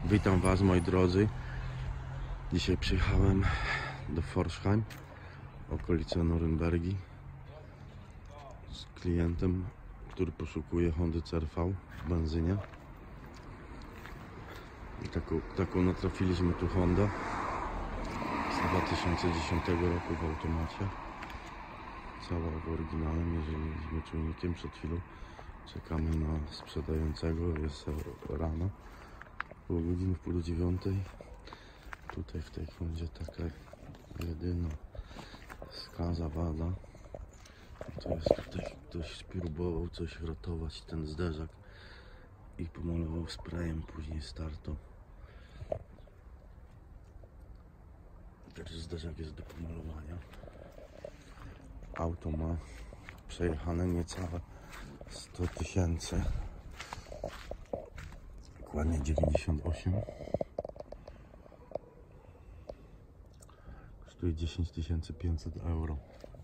Witam Was, moi drodzy. Dzisiaj przyjechałem do Forchheim, okolice Norymbergi, z klientem, który poszukuje Hondy CR-V w benzynie. I taką natrafiliśmy tu Honda z 2010 roku w automacie. Cała w oryginale, mierzyliśmy czujnikiem przed chwilą. Czekamy na sprzedającego, jest rano. Było godziny w pół do 9. Tutaj w tej Hondzie taka jedyna skaza, wada. To jest tutaj ktoś próbował coś ratować, ten zderzak, i pomalował sprayem później starto. Także zderzak jest do pomalowania. Auto ma przejechane niecałe 100 000. Dokładnie 98. Kosztuje 10 500 euro.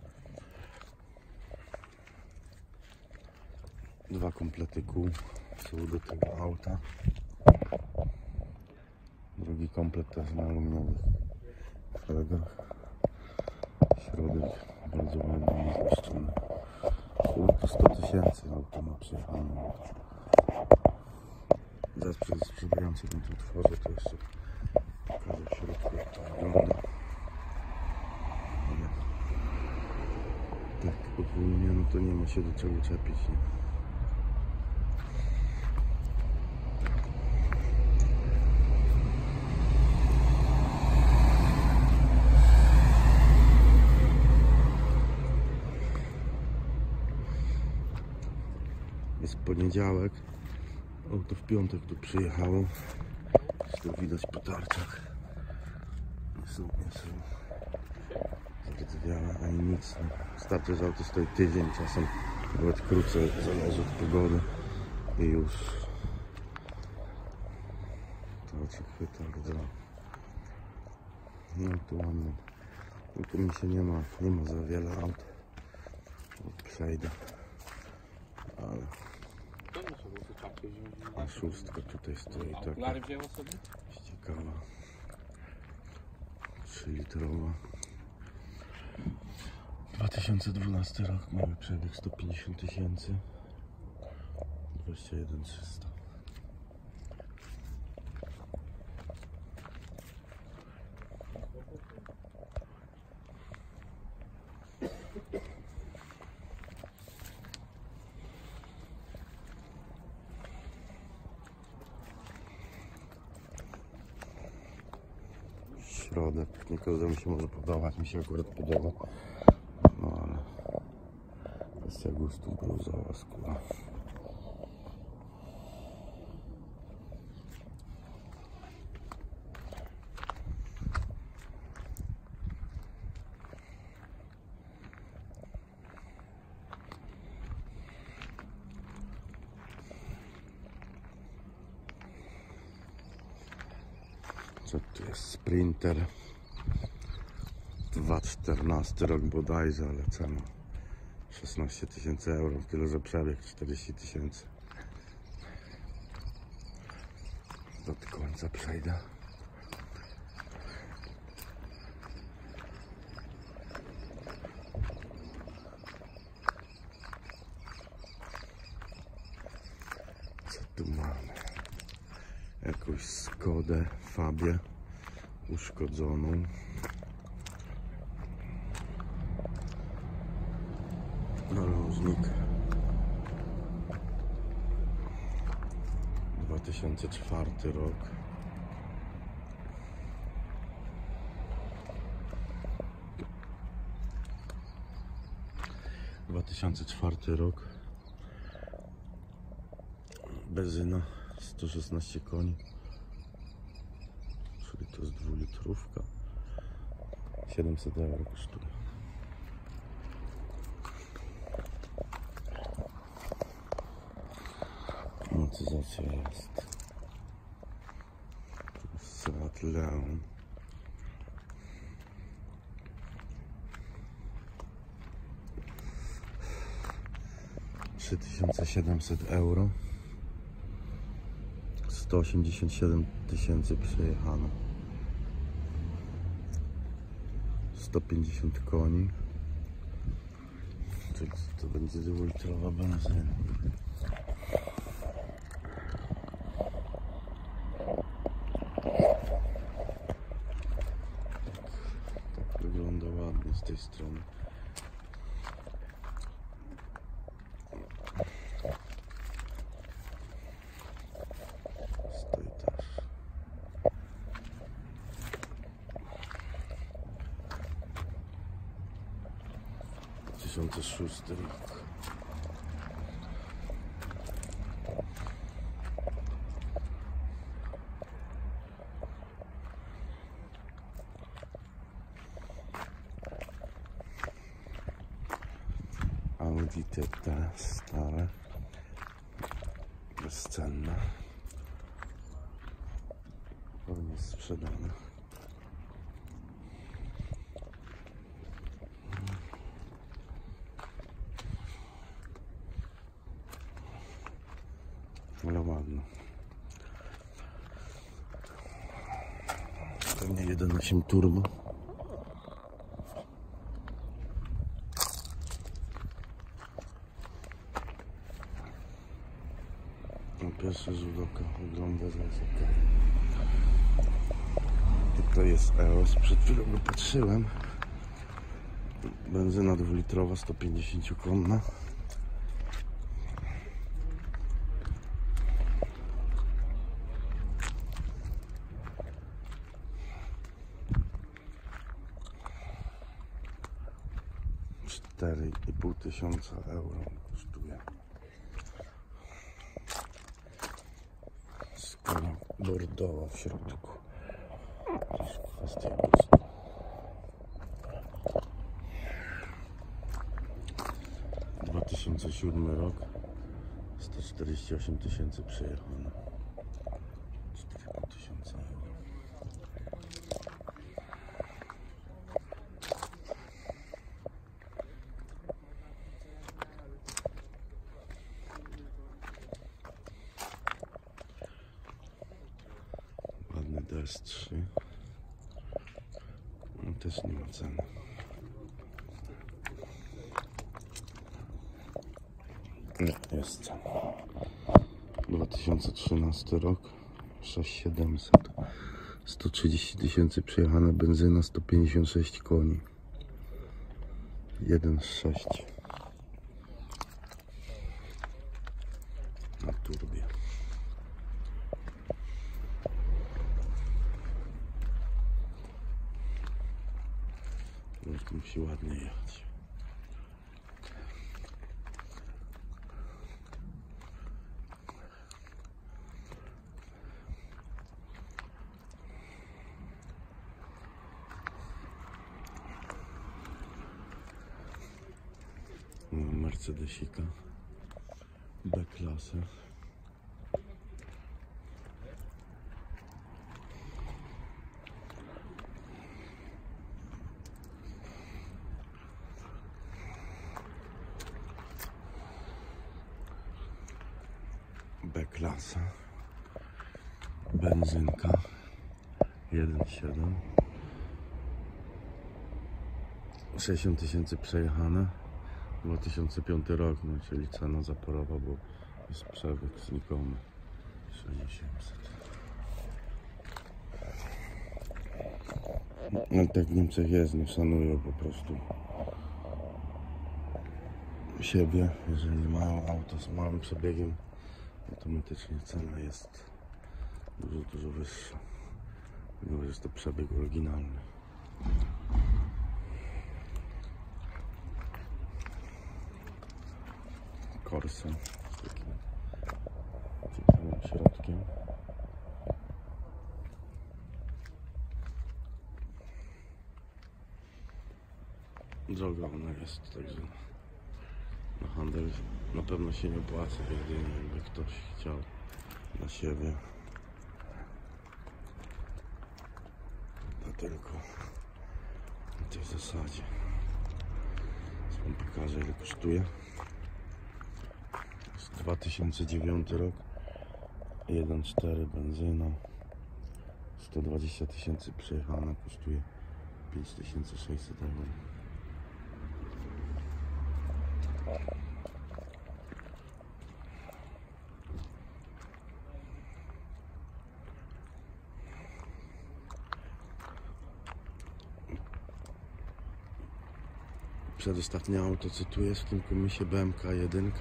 Dwa komplety kół są do tego auta. Drugi komplet to jest na aluminiowych felgach. Środek bardzo ładnie zniszczony. To 100 000 auto ma przejechane. Zaraz przed sprzedającym to otworzę, to jeszcze pokażę w środku, jak to wygląda. Ale tak ogólnie no to nie ma się do czego czepić, nie? Jest poniedziałek, auto w piątek tu przyjechało. Tu widać po tarczach. Nie są zardzewiałe ani nic. Wystarczy, że auto stoi tydzień, czasem nawet krócej, zależy od pogody i już tarczy chwyta rdza. No tu ładnie. Tu mi się nie ma za wiele aut. Przejdę. Ale a szóstka tutaj stoi taka ciekawa, 3-litrowa, 2012 rok, mały przebieg, 150 000, 21 300. Środek, nie każdemu się może podobać, mi się akurat podoba, no ale kwestia gustu, brązowa skóra. Co tu jest? Sprinter 2014 rok bodajże, ale cena 16 000 euro, tyle że przebieg 40 000. Do końca przejdę. Co tu mamy? Jakąś Skodę Fabię uszkodzoną. Narożnik 2004 rok. Benzyna 116 koni, czyli to jest 2-litrówka. 700 euro kosztuje. Motoryzacja jest Seat Leon. €3700. 187 tysięcy przejechane. 150 koni. Czyli to będzie 2-litrowa benzyna. Tak wygląda ładnie z tej strony. Stoi też. Szósty rok. Audi TT stare, bezcenne, pewnie sprzedane. Ale ładno. Pewnie 1.8 turbo. Pierwszy rzut oka wygląda ok. Tutaj jest EOS, przed chwilą go patrzyłem. Benzyna 2-litrowa, 150 konna. €4,500 kosztuje. Skóra bordowa w środku. Kwestia gustu. - 2007 rok. 148 tysięcy przejechane. €4,500. DS3. No, też nie ma ceny. Nie, jest cena. 2013 rok. 6700. 130 tysięcy przejechane, benzyna, 156 koni. 1.6 na turbie. Musi ładnie jechać. Mercedesika B-klasy. B-klasa, benzynka 1.7, 60 tysięcy przejechane, 2005 rok, no, czyli cena zaporowa, bo jest przebieg znikomy, 6700. No tak w Niemczech jest, nie szanują po prostu siebie, jeżeli mają auto z małym przebiegiem, automatycznie cena jest dużo wyższa, mimo że jest to przebieg oryginalny. Corsa z takim ciekawym środkiem. Droga ona jest, także na handel na pewno się nie opłaca, jedynie jakby ktoś chciał dla siebie. To tylko na tej zasadzie. Teraz wam pokażę, ile kosztuje. Jest 2009 rok. 1.4 benzyna, 120 000 przejechane, kosztuje 5600 euro. Przedostatnie auto, co tu jest w tym komisie, BMK 1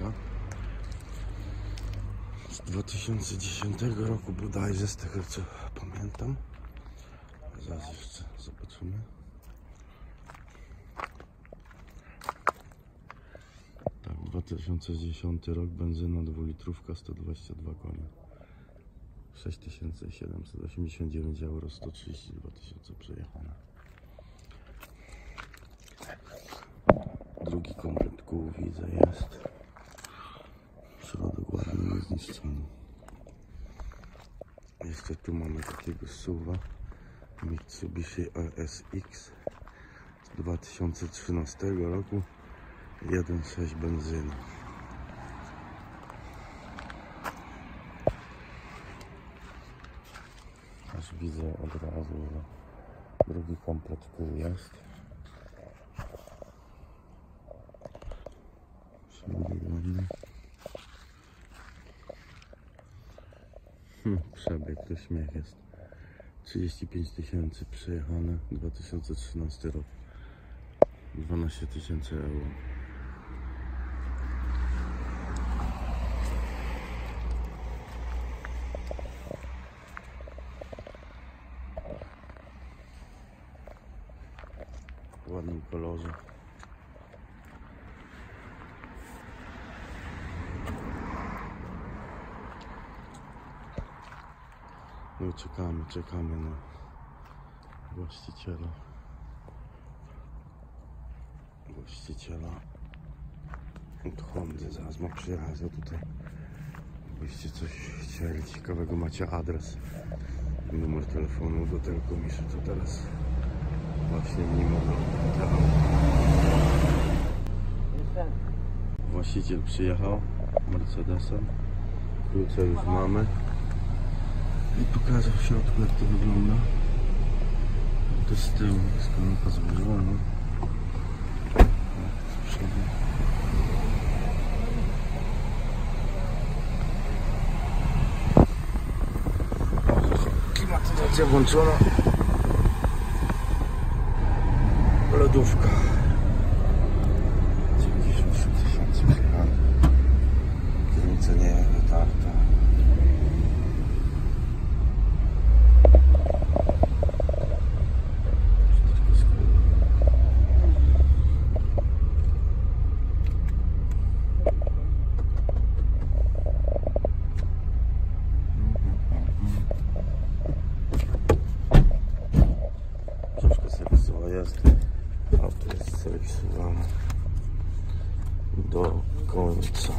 z 2010 roku bodajże, z tego co pamiętam. Zaraz jeszcze zobaczymy. Tak, 2010 rok, benzyna 2-litrówka, 122 konie, 6789 euro, 132 000 przejechane. Drugi komplet kół widzę jest. Środek ładnie niezniszczony. Jeszcze tu mamy takiego SUV-a Mitsubishi ASX z 2013 roku, 1.6 benzyna. Aż widzę od razu, że drugi komplet kół jest. Przebieg to śmiech jest. 35 000 przejechane, 2013 rok, 12 000 euro. W ładnym kolorze. No i czekamy na właściciela od Hondy. Zaraz ma przyjechać tutaj. Jakbyście coś chcieli ciekawego, macie adres i numer telefonu do tego komisji, to teraz właśnie nim oglądam. Właściciel przyjechał Mercedesem, klucze już mamy. I pokażę w środku, jak to wygląda. To z tyłu jest kanapa złożona. Z przodu. Klimatyzacja włączona. Lodówka. 93 000 przejechane. Kierownica nie jest wytarta. Jest, auto jest serwisowane do końca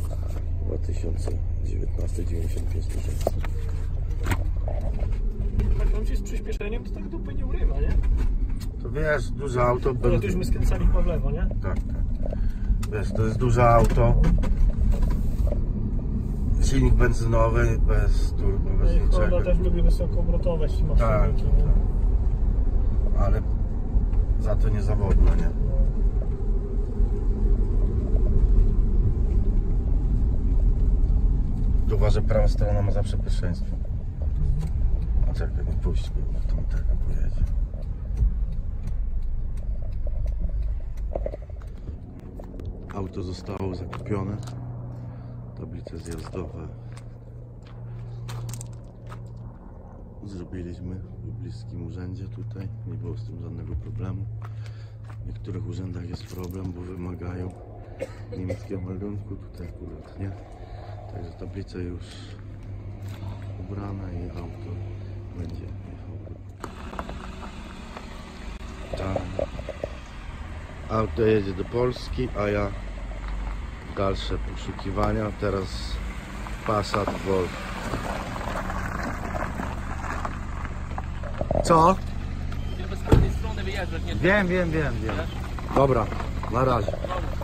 2019, 95 000. Jak on się z przyspieszeniem, to tak dupy nie urywa, nie? To wiesz, duże auto. Ale tu już my skręcali w lewo, nie? Tak. Wiesz, to jest duże auto. Silnik benzynowy, bez turbo, bez niczego. Honda też lubi wysokoobrotowe silniki. Tak, ale za to niezawodne, nie? Tu uważaj, prawa strona ma zawsze pierwszeństwo. A czekaj, nie puść go, bo tam tego pojedzie. Auto zostało zakupione. Tablice zjazdowe zrobiliśmy w bliskim urzędzie tutaj. Nie było z tym żadnego problemu. W niektórych urzędach jest problem, bo wymagają niemieckiego meldunku. Tutaj akurat nie. Także tablice już ubrane i auto będzie jechało. Tam auto jedzie do Polski, a ja dalsze poszukiwania. Teraz Passat Golf. Co? Ja bez każdej strony wyjeżdżać, nie? Wiem. Dobra, na razie.